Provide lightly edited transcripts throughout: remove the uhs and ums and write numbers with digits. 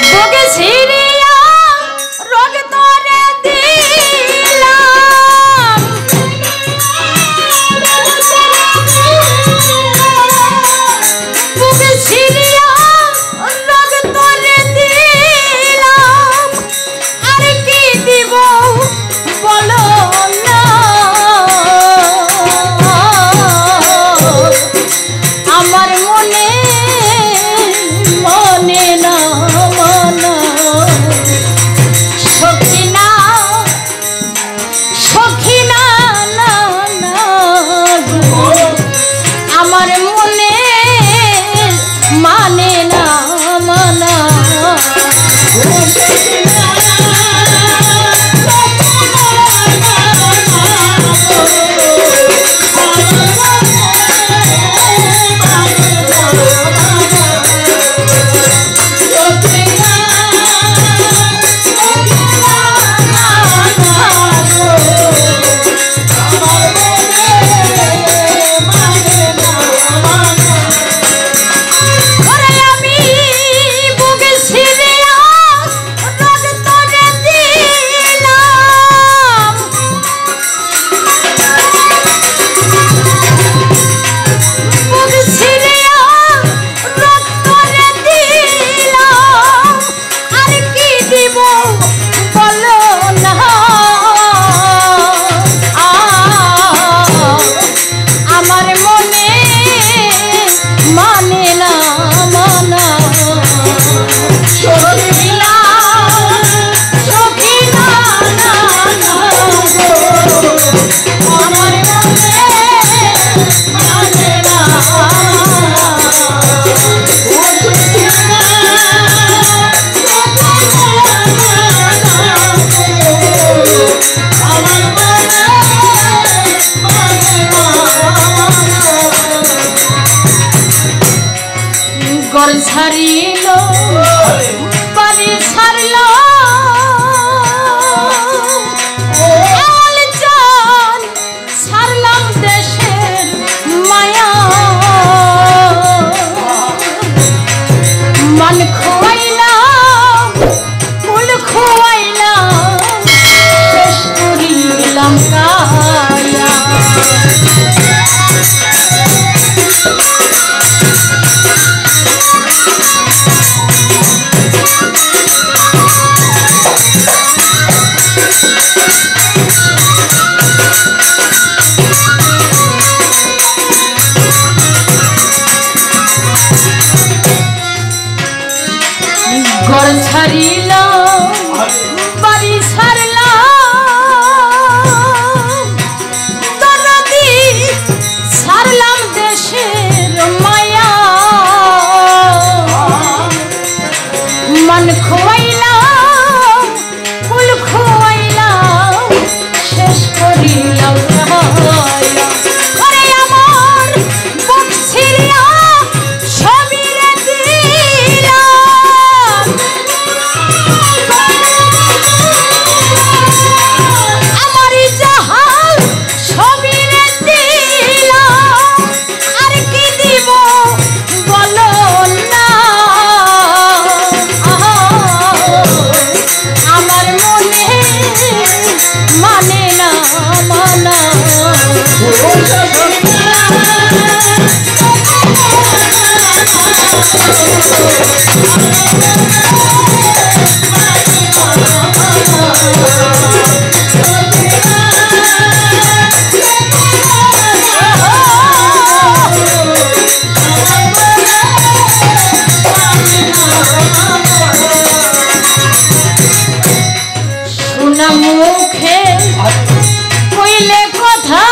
বুকে ছিড়িয়া রোগ তোরে দিলাম বুকে ছিড়িয়া রোগ তোরে দিলাম আর কি দিব বলো না আমার মনে মনে না মানা সখী না না না গো আমার মনে মানে না মানা ঘর ছাড়িল বাড়ি ছাড়ল জান ছাড়লাম দেশের মায়া মান খোয়াইলাম ফুল খোয়াইলাম শেষ করিলাম কায়া ঘর ছাড়িলাম বাড়ি ছাড়লাম দরদি ছাড়লাম দেশের মায়া মান খোয়াইলাম ফুল খোয়াইলাম শেষ করিলাম মুখে কইলে কথা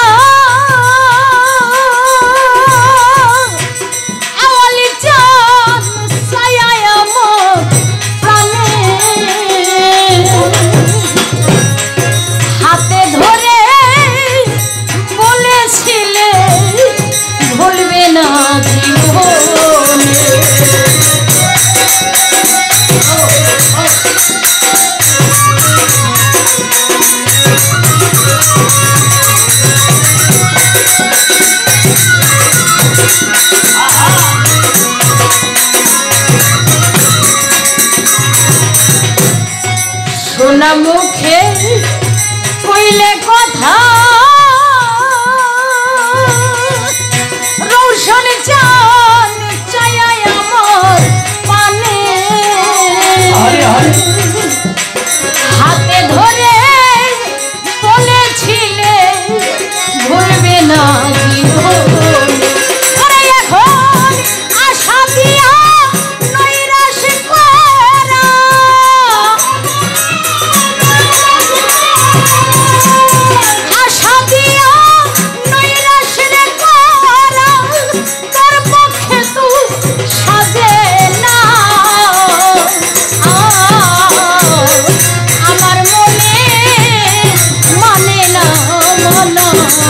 আওয়ালি চাঁদ ছায়ায় আমার প্রাণে হাতে ধরে বলেছিলে ভুলবে না জীবনে সোনা মুখে কইলে কথা রৌশন চান চায়ায় আমার পানে হাতে ধরে বলেছিলে ভুলবে না জীবনে এখন আশা দিয়া নৈরাশ করা আশা দিয়া নৈরাশ করা তোর পক্ষে তো সাজে না আমার মনে মানে না মনা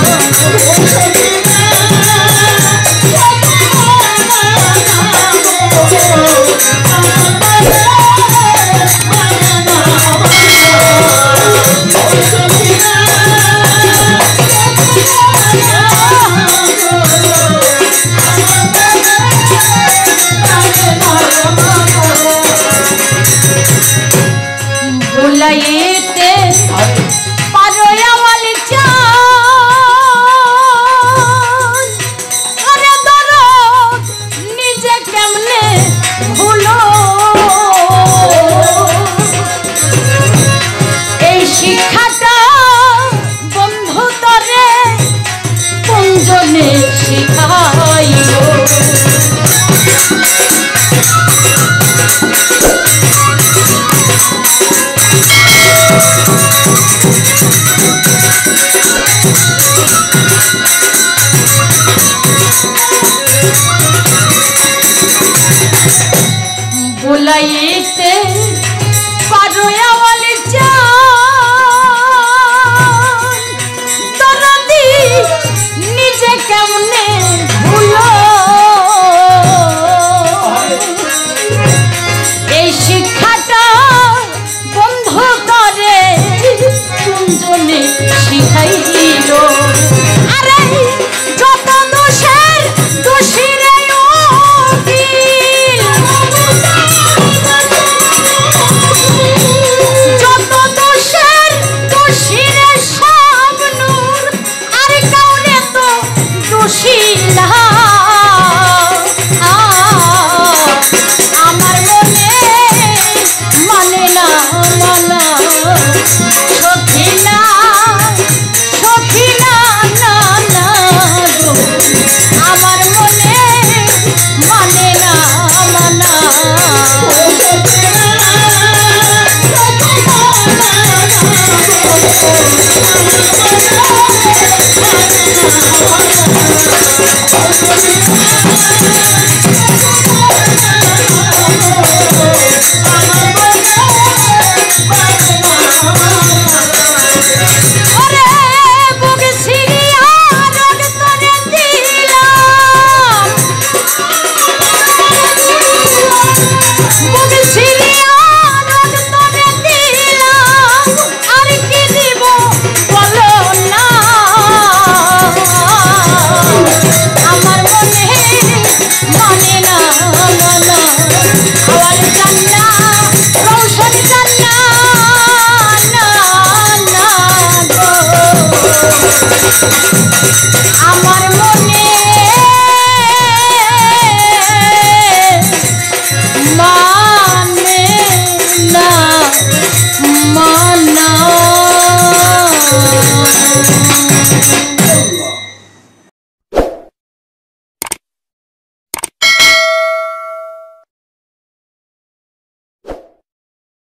ভুলাইতে পারো আমার চান আরে দরদ নিজে কেমনে ভুলো এই শিক্ষাটা বন্ধু তরে কোনজনে শিখাইলো ভুলাইতে পারো আমার চান দরদি নিজে কেমনে ভুলো এই শিক্ষাটা বন্ধু করে কোনজনে শিখাইল আরে যত দোষের দোষীরে যত দোষের দোষীরে সব নূর আর কাউনে তো দোষী না আমার মনে মানে না মানা সখী না না না গো আমার মনে মানে না মানা আমার